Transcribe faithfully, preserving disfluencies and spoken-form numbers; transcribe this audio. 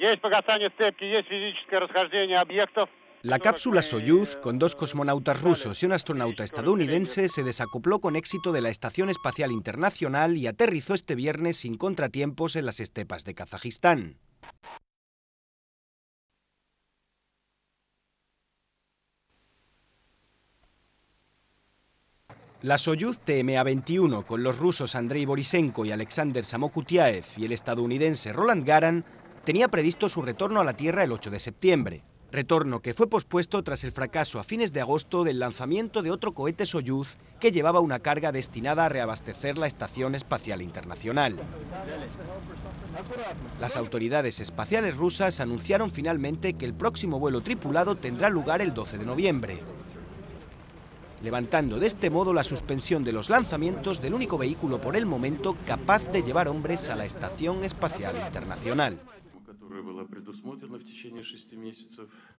La cápsula Soyuz, con dos cosmonautas rusos y un astronauta estadounidense, se desacopló con éxito de la Estación Espacial Internacional y aterrizó este viernes sin contratiempos en las estepas de Kazajistán. La Soyuz T M A veintiuno, con los rusos Andrei Borisenko y Alexander Samokutyaev y el estadounidense Roland Garant, tenía previsto su retorno a la Tierra el ocho de septiembre. Retorno que fue pospuesto tras el fracaso a fines de agosto del lanzamiento de otro cohete Soyuz que llevaba una carga destinada a reabastecer la Estación Espacial Internacional. Las autoridades espaciales rusas anunciaron finalmente que el próximo vuelo tripulado tendrá lugar el doce de noviembre, levantando de este modo la suspensión de los lanzamientos del único vehículo por el momento capaz de llevar hombres a la Estación Espacial Internacional.